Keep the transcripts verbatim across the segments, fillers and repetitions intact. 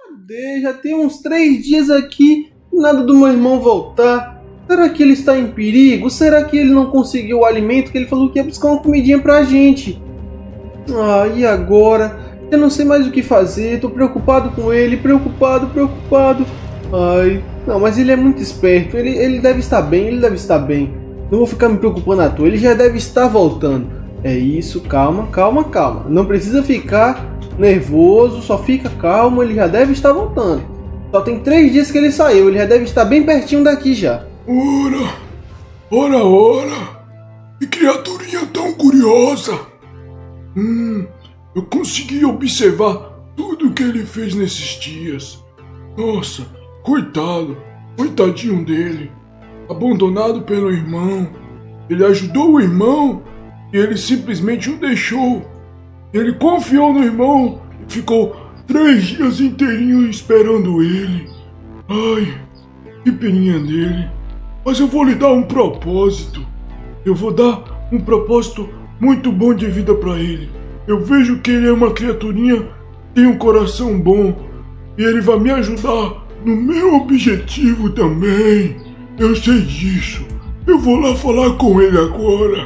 Cadê? Já tem uns três dias aqui, nada do meu irmão voltar. Será que ele está em perigo? Será que ele não conseguiu o alimento que ele falou que ia buscar uma comidinha pra gente? Ah, e agora? Eu não sei mais o que fazer, tô preocupado com ele, preocupado, preocupado. Ai, não, mas ele é muito esperto, ele, ele deve estar bem, ele deve estar bem. Não vou ficar me preocupando à toa, ele já deve estar voltando. É isso, calma, calma, calma. Não precisa ficar nervoso, só fica calmo, ele já deve estar voltando. Só tem três dias que ele saiu, ele já deve estar bem pertinho daqui já. Ora, ora, ora, que criaturinha tão curiosa. Hum, eu consegui observar tudo que ele fez nesses dias. Nossa, coitado, coitadinho dele. Abandonado pelo irmão. Ele ajudou o irmão e ele simplesmente o deixou. Ele confiou no irmão e ficou três dias inteirinhos esperando ele. Ai, que peninha dele. Mas eu vou lhe dar um propósito. Eu vou dar um propósito muito bom de vida para ele. Eu vejo que ele é uma criaturinha, tem um coração bom. E ele vai me ajudar no meu objetivo também. Eu sei disso. Eu vou lá falar com ele agora.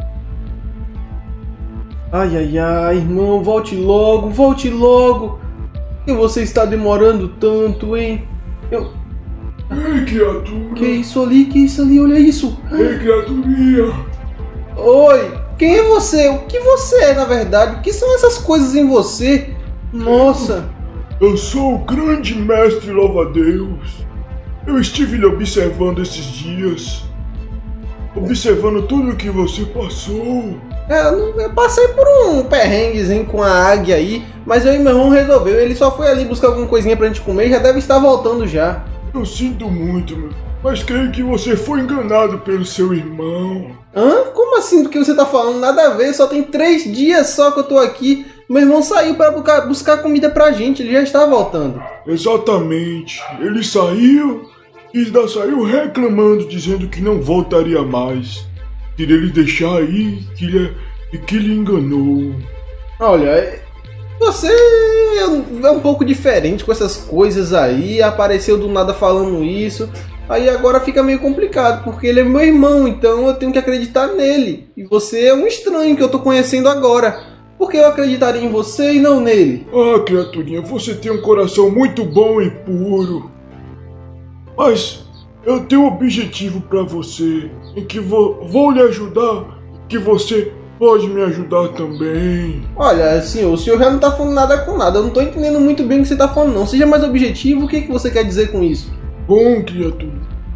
Ai, ai, ai, irmão, volte logo, volte logo. Por que você está demorando tanto, hein? Eu... Ei, criatura. Que isso ali, que isso ali, olha isso. Ei, criaturinha. Oi, quem é você? O que você é, na verdade? O que são essas coisas em você? Nossa. Eu sou o grande mestre louva-a-Deus. Eu estive lhe observando esses dias. Observando tudo o que você passou. É, eu, não, eu passei por um perrenguezinho com a águia aí, mas eu e meu irmão resolveu. Ele só foi ali buscar alguma coisinha pra gente comer e já deve estar voltando já. Eu sinto muito, meu, mas creio que você foi enganado pelo seu irmão. Hã? Como assim do que você tá falando? Nada a ver, só tem três dias só que eu tô aqui. Meu irmão saiu pra buscar, buscar comida pra gente, ele já está voltando. Exatamente, ele saiu e ainda saiu reclamando, dizendo que não voltaria mais. Queria lhe deixar aí que ele, que ele enganou. Olha, você é um pouco diferente com essas coisas aí, apareceu do nada falando isso. Aí agora fica meio complicado, porque ele é meu irmão, então eu tenho que acreditar nele. E você é um estranho que eu tô conhecendo agora. Por que eu acreditaria em você e não nele? Ah, criaturinha, você tem um coração muito bom e puro. Mas eu tenho um objetivo pra você, em que vou, vou lhe ajudar, que você pode me ajudar também. Olha, senhor, o senhor já não tá falando nada com nada. Eu não tô entendendo muito bem o que você tá falando, não. Seja mais objetivo, o que, que você quer dizer com isso? Bom, criatura,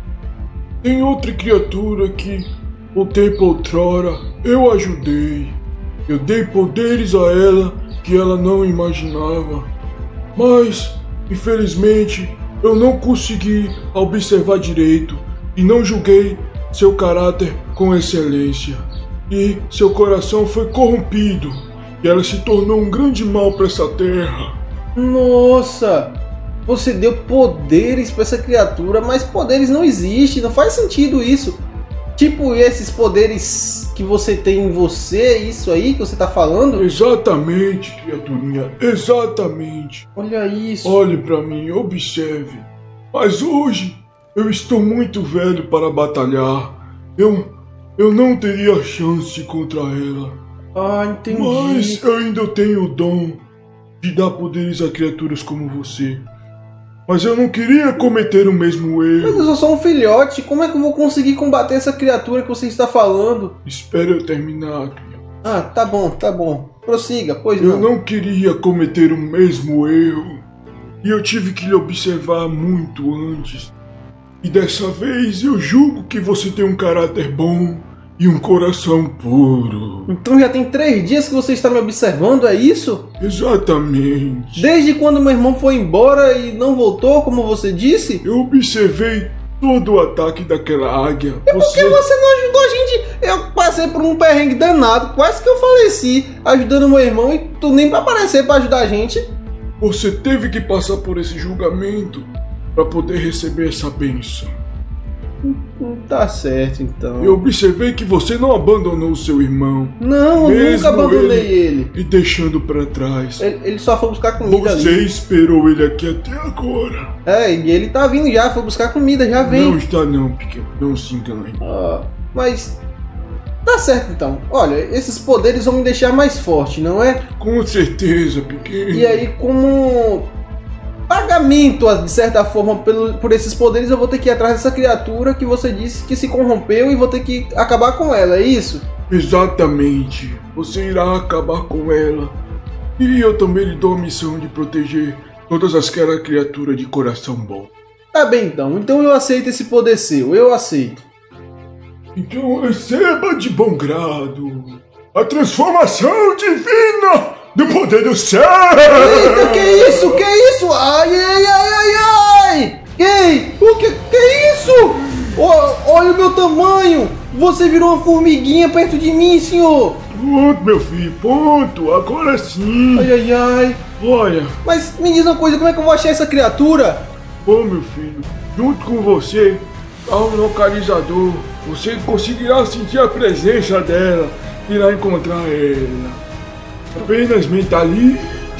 tem outra criatura que, um tempo outrora, eu ajudei. Eu dei poderes a ela que ela não imaginava. Mas, infelizmente, eu não consegui observar direito e não julguei seu caráter com excelência. E seu coração foi corrompido e ela se tornou um grande mal para essa terra. Nossa! Você deu poderes para essa criatura, mas poderes não existem, não faz sentido isso. Tipo esses poderes que você tem em você, isso aí que você tá falando? Exatamente, criaturinha, exatamente. Olha isso. Olhe para mim, observe. Mas hoje eu estou muito velho para batalhar. Eu, eu não teria chance contra ela. Ah, entendi. Mas eu ainda tenho o dom de dar poderes a criaturas como você. Mas eu não queria cometer o mesmo erro. Mas eu só sou um filhote. Como é que eu vou conseguir combater essa criatura que você está falando? Espere eu terminar, criança. Ah, tá bom, tá bom. Prossiga, pois Eu não. não queria cometer o mesmo erro. E eu tive que lhe observar muito antes. E dessa vez eu julgo que você tem um caráter bom e um coração puro. Então já tem três dias que você está me observando, é isso? Exatamente. Desde quando meu irmão foi embora e não voltou, como você disse? Eu observei todo o ataque daquela águia. E por que você não ajudou a gente? Eu passei por um perrengue danado, quase que eu faleci, ajudando meu irmão, e tu nem pra aparecer pra ajudar a gente. Você teve que passar por esse julgamento para poder receber essa bênção. Tá certo, então. Eu observei que você não abandonou seu irmão. Não, eu nunca abandonei ele. E deixando pra trás. Ele, ele só foi buscar comida Você ali. esperou ele aqui até agora. É, e ele tá vindo já, foi buscar comida, já vem. Não está não, pequeno. Não se engane. Ah, mas... Tá certo, então. Olha, esses poderes vão me deixar mais forte, não é? Com certeza, pequeno. E aí, como... pagamento, de certa forma, pelo, por esses poderes, eu vou ter que ir atrás dessa criatura que você disse que se corrompeu e vou ter que acabar com ela, é isso? Exatamente. Você irá acabar com ela. E eu também lhe dou a missão de proteger todas aquelas criaturas de coração bom. Tá bem, então. Então eu aceito esse poder seu. Eu aceito. Então receba de bom grado a transformação divina do poder do céu! Eita, que isso? Que isso? Ai, ai, ai, ai, ai! Ei, o que, que isso? Oh, olha o meu tamanho! Você virou uma formiguinha perto de mim, senhor! Ponto, meu filho, ponto! Agora sim! Ai, ai, ai! Olha! Mas me diz uma coisa, como é que eu vou achar essa criatura? Bom, meu filho, junto com você, há um localizador. Você conseguirá sentir a presença dela, irá encontrar ela. Apenas mentalize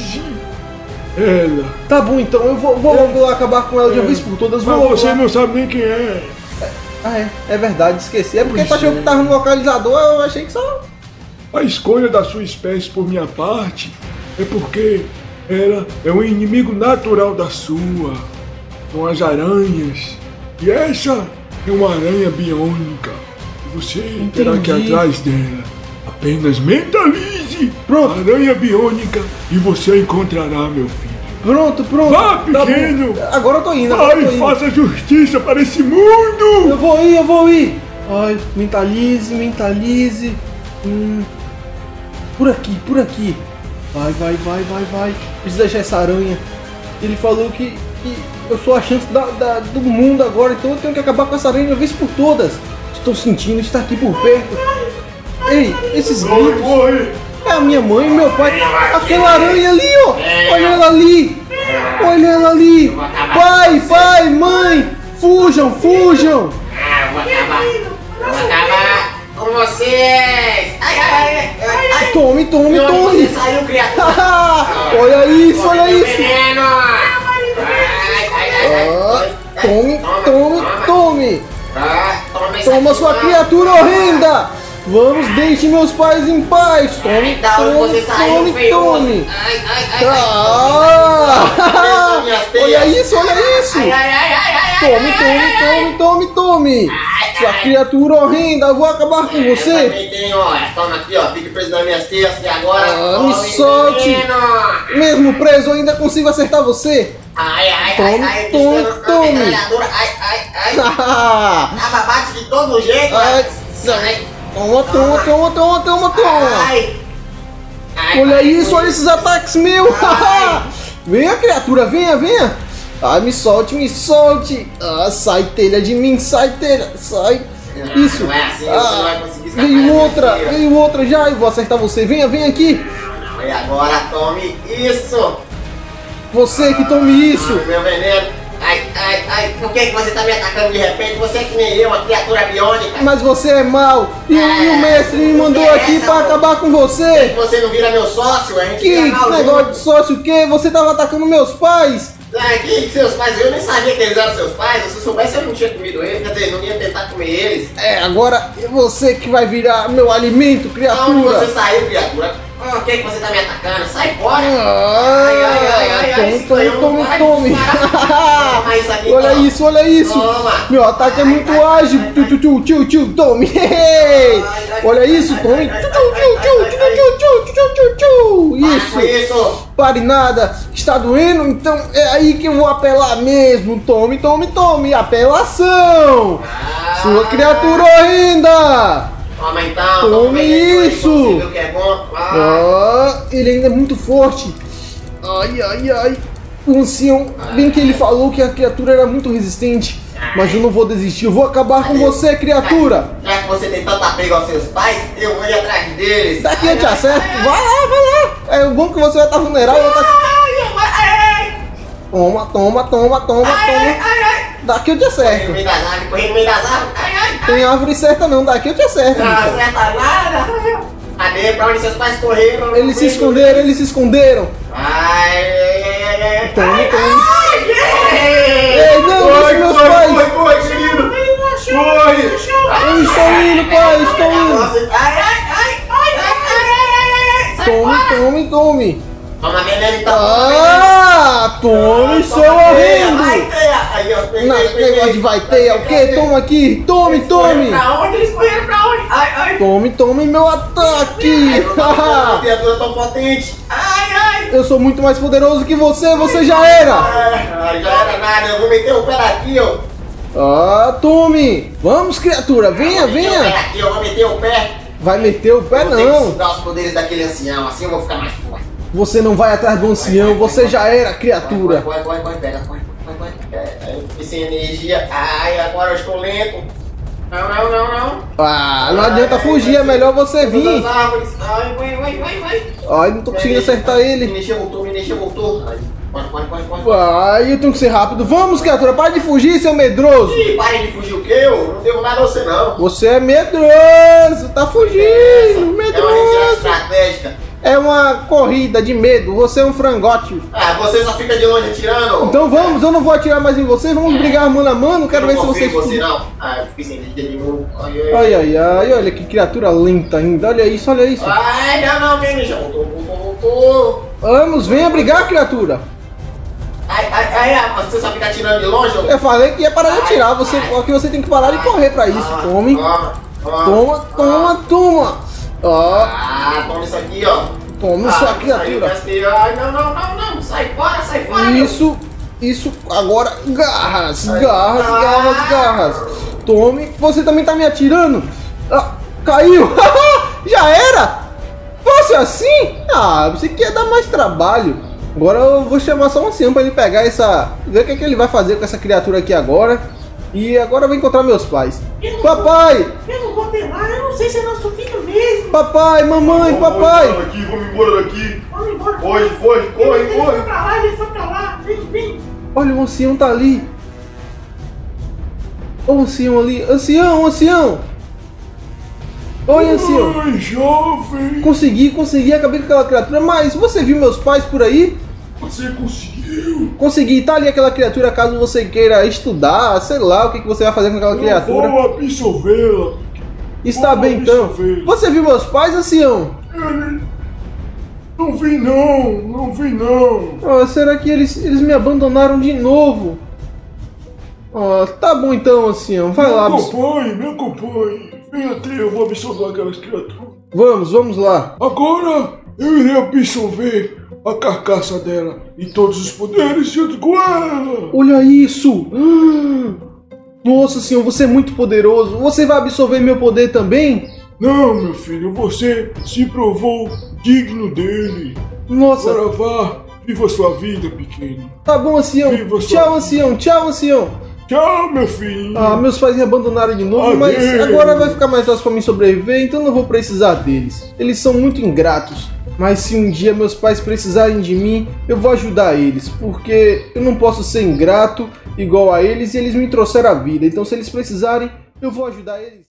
ela. Tá bom, então eu vou, vou, vou lá acabar com ela de uma vez por todas. Mas Vou você lá. não sabe nem quem é. Ah, é, é verdade, esqueci. É porque tu Pois achou é. que tava no localizador, eu achei que só... A escolha da sua espécie por minha parte é porque ela é um inimigo natural da sua. São as aranhas. E essa é uma aranha biônica. E você terá que ir Entendi. atrás dela. Apenas mentalize Pronto. a aranha biônica e você a encontrará, meu filho. Pronto, pronto. Vá, Tá pequeno. bom. Agora eu tô indo, agora eu Vai, tô indo. faça justiça para esse mundo! Eu vou ir, eu vou ir. Ai, mentalize, mentalize. Hum, por aqui, por aqui. Vai, vai, vai, vai, vai. Preciso deixar essa aranha. Ele falou que, que eu sou a chance da, da- do mundo agora, então eu tenho que acabar com essa aranha de uma vez por todas. Estou sentindo, está aqui por perto. Ei, esses Oi, gritos. oi. É a minha mãe e meu pai. Aquela aranha ali, ó. Olha ela ali. Olha ela ali. Pai, pai, mãe. Fujam, fujam. Ah, eu vou acabar. Vou acabar com vocês. Ai, ai, ai, ai, ai. Tome, tome, De onde tome. você saiu, criatura? Olha isso, olha Meu isso. veneno. Ai, ai, ai, Ah, ai. tome, tome, tome. Ah, toma isso Toma aqui, sua não. criatura horrenda. Vamos, deixe meus pais em paz. Tome, Da onde tome, você saiu, tome, feioso? tome. Ai, ai, ai, ai. Ah! Minhas teias. Olha isso, olha isso. Ai, ai, ai, ai, ai, Tome, ai, ai, ai, ai. tome, tome, tome, tome. Ai, Sua ai. criatura horrenda, eu vou acabar com Eu você. também tenho, olha, toma aqui, ó, fique preso nas minhas teias e agora Ah, me tome solte. veneno. Mesmo preso, eu ainda consigo acertar você. Ai, ai, Tome, ai, ai, tome, bicho, tome. metralhadora. Ai, ai, ai. Ah, Tava bate de todo jeito. Ai, Ai, toma, toma, toma, toma, toma, toma. ai. Ai, Olha ai, isso, olha esses ataques meus. Ai. Venha, criatura, venha, venha. Ai, me solte, me solte. Ah, sai telha de mim, sai telha, sai. Não, Isso. não é assim, você Ah, não vai conseguir escapar veio dessa outra, mentira. veio outra já. Eu vou acertar você. Venha, venha aqui. Não, não, e agora tome isso. Você que tome isso. Ai, meu veneno. Ai, ai, ai, por que, que você tá me atacando de repente? Você é que nem eu, uma criatura biônica. Mas você é mau. E, e o mestre me mandou aqui pra acabar com você. Você não vira meu sócio, a gente Que vira mal negócio junto. de sócio o quê? Você tava atacando meus pais. Ai, que seus pais, eu nem sabia que eles eram seus pais. Se eu soubesse, eu não tinha comido eles, quer dizer, não ia tentar comer eles. É, agora é você que vai virar meu alimento, Onde criatura. você saiu, criatura? Ah, por que, que você tá me atacando? Sai fora! Ah, Ai, ai, ai, ai, ai, esse tome, canhão tome, não vai tome, disparar. Toma isso aqui, olha toma. isso, olha isso. Toma. Meu ataque é muito ágil. Tchu, tchu, tchu, tchu, tchu, tome. Olha isso, tome. Tchu, tchu, tchu, tchu, tchu, tchu, tchu, tchu, tchu. Isso! Isso. Isso! Pare nada. Está doendo? Então é aí que eu vou apelar mesmo. Tome, tome, tome. Apelação. Sua criatura horrenda. Toma então, Tome toma aí, isso. você viu que é bom? Ah. Ah, ele ainda é muito forte. Ai, ai, ai. O ancião, bem que ele falou que a criatura era muito resistente. Mas eu não vou desistir, eu vou acabar com você, criatura. Já que você tem tanto apego aos seus pais, eu vou ir atrás deles. Daqui eu te Ai, acerto. ai, Vai lá, vai lá. É bom que você vai estar vulnerável. Eu vou estar... ai, ai, ai. Toma, toma, toma, toma, Ai, toma. ai, ai, ai. Daqui eu te Corri no acerto. meio das árvores, corri no meio das árvores. Ai, ai, ai. Tem árvore certa não, daqui eu te acerto. Não bicho. acerta nada. Cadê? Pra onde seus pais correram? Eles se esconderam, eles se esconderam. Ai, ai, ai, ai, ai. Toma, Ai, toma. ai, ai. Ei, não, deixa meus pais. Corre, corre, querido! Corre! Eu estou indo, pai, estou indo. Nossa, ai, ai, ai, ai, ai, ai, ai, ai, sai Tome, fora. tome, tome. Toma veneno então, toma veneno. Ah, tome, seu horrendo. Vai, teia. Aí, ó, peguei, Não, peguei. negócio de vai ter, é o quê? Toma aqui, tome, Eles correram tome. Pra onde? Eles correram pra onde? Ai, ai. Tome, tome meu ataque. Ai, uma criatura tão potente. Ai, ai. Eu sou muito mais poderoso que você, você já era. Ai, já era nada. Eu vou meter o pé aqui, ó. Ah, tome. Vamos, criatura, venha, Eu vou meter o pé venha. aqui, eu vou meter o pé. Vai meter o pé Eu vou ter que não. sugar os poderes daquele ancião, assim eu vou ficar mais forte. Você não vai atrás do ancião, você já era, criatura. Corre, corre, corre, pega, corre, corre, corre. É, eu fiquei sem energia. Ai, agora eu estou lento. Não, não, não, não. Ah, não adianta fugir, é melhor você vir. Todas as árvores. Ai, vai, vai, vai, vai. Ai, não tô conseguindo acertar Me ele. deixa, voltou, me deixa, voltou. Ai, corre, corre, corre, corre. Ai, eu tenho que ser rápido. Vamos, criatura, para de fugir, seu medroso. Ih, pare de fugir o quê? Eu não devo nada a você, não. Você é medroso, tá fugindo, É uma retirada medroso. estratégica. É uma corrida de medo, você é um frangote. Ah, você só fica de longe atirando. Então vamos, eu não vou atirar mais em você, vamos brigar mano a mano, quero eu ver não se confio vocês... em você, não. Ah, eu fiquei sem energia de novo. Ai, ai, Ai, ai, ai, olha que criatura lenta ainda, olha isso, olha isso. Ai, não, não, vem, já voltou, voltou, voltou. Vamos, venha brigar, criatura. Ai, ai, ai, ai, você só fica atirando de longe? Eu falei que ia parar de atirar, você, que você tem que parar de correr pra isso. Tome, Toma, toma, toma, toma. Ó, Ah, toma isso aqui, ó. tome Ah, sua saiu, criatura. gastei. Ai, não, não, não, não. Sai fora, sai fora. meu. Isso, isso, agora garras, garras, garras, garras. Tome, você também tá me atirando. Ah, caiu, já era. Fosse assim? Ah, você quer dar mais trabalho. Agora eu vou chamar só um ancião pra ele pegar essa... Ver o que, é que ele vai fazer com essa criatura aqui agora. E agora eu vou encontrar meus pais. Papai, Eu não vou ter lá, eu não sei se é nosso filho mesmo. papai, mamãe, Vamos papai. embora daqui, vamos embora daqui. Vamos embora. Foge, foge, corre, Ele corre. foi pra lá, ele foi pra lá. Vem, vem. Olha, o ancião tá ali. Olha o ancião ali. Ancião, ancião. Oi, ancião. Ai, jovem. Consegui, consegui, acabei com aquela criatura. Mas você viu meus pais por aí? Você conseguiu. Consegui, tá ali aquela criatura caso você queira estudar, sei lá o que, que você vai fazer com aquela Eu criatura. vou absorvê-la. Está vou bem então. absorver. Você viu meus pais, ancião? Ele... Não vi não, não vi não. Oh, será que eles, eles me abandonaram de novo? Oh, tá bom então, ancião. Vai Me lá. abs- acompanhe, me acompanhe. Vem até, eu vou absorver aquelas criaturas. Vamos, vamos lá. Agora eu irei absorver a carcaça dela e todos os poderes junto com ela. Olha isso! Ah! Nossa senhor, você é muito poderoso. Você vai absorver meu poder também? Não, meu filho, você se provou digno dele. Nossa, Agora vá, viva sua vida, pequeno. tá bom, ancião. Viva sua Tchau, vida. ancião. Tchau, ancião. Tchau, meu filho. Ah, meus pais me abandonaram de novo, mas Adeus. agora vai ficar mais fácil pra mim sobreviver, então não vou precisar deles. Eles são muito ingratos. Mas se um dia meus pais precisarem de mim, eu vou ajudar eles, porque eu não posso ser ingrato igual a eles e eles me trouxeram a vida. Então se eles precisarem, eu vou ajudar eles.